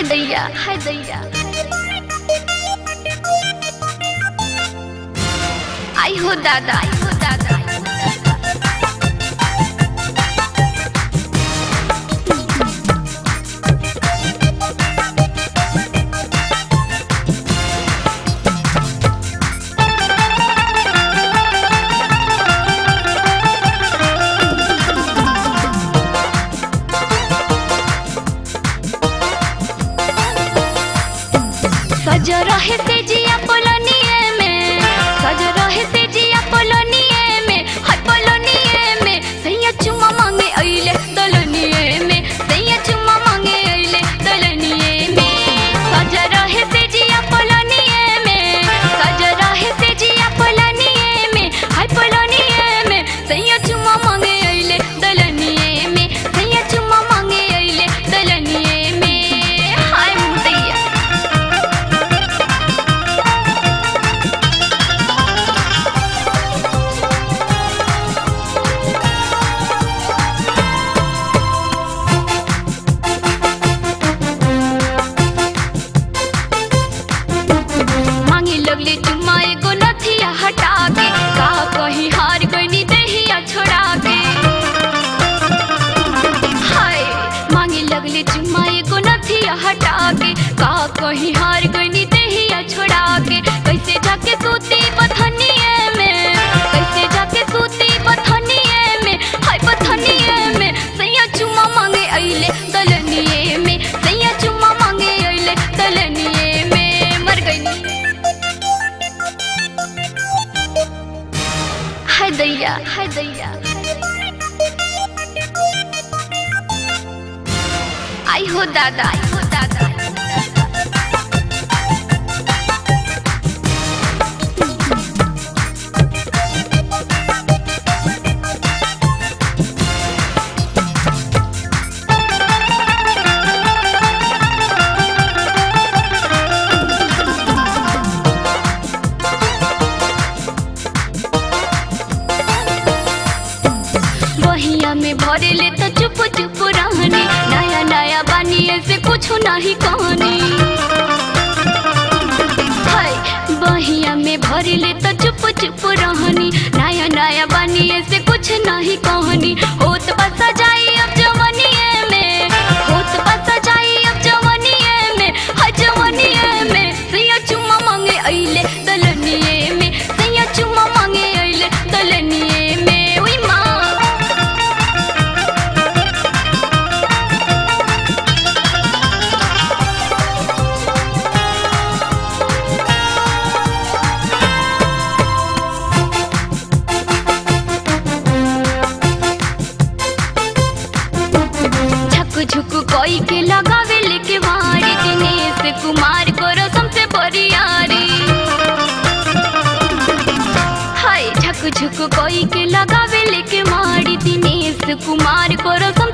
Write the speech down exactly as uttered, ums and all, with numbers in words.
दैया हाय दैया आई हो दादा आई हो दादा सज रहे से जिया पोलोनिए में सज रहे से जिया पोलोनिए में हाय पोलोनिए में सैया चुमा मांगे अइले दलनिए में सैया चुमा मांगे अइले दलनिए में सज रहे से जिया पोलोनिए में सज रहे से जिया पोलोनिए में हाय पोलोनिए में सैया चुमा मांगे अइले दलनिए में सैया चुमा मांगे अइले दलनिए में हाय मुदैया लगले चुम्मा एगो नथिया हटा के का कहीं हार गईनी देहिया छोड़ा के हाय मांगे लगले चुम्मा एगो नथिया हटा के का कहीं हार गईनी देहिया छोड़ा के कैसे जाके सूती बथनिए में कैसे जाके सूती बथनिए में हाय बथनिए में सैया चुम्मा मांगे अइले दलनिए में सैया चुम्मा मांगे अइले दलनिए में मर गईनी हाय दैया हाय दैया आई हो दादा आई हो दादा बहिया में भरेले तो चुप चुप रहनी नया नया बानिए से कुछ नहीं कहनी हाय बहिया में भरेले तो चुप चुप रहनी नया नया बानिए से कुछ नहीं कहनी होत बसा जाई अब जवानिए में होत बसा जाई अब जवानिए में हाय जवानिए में सैया चुम्मा मांगे अइले दलनिए में सैया चुम्मा मांगे अइले दलनिए में ओई माँ झुक कोई के लगावे लेके वारी दिनेश कुमार करो सबसे बरियारी हाय झक झुक कोई के लगावे लेके वारी दिनेश कुमार करो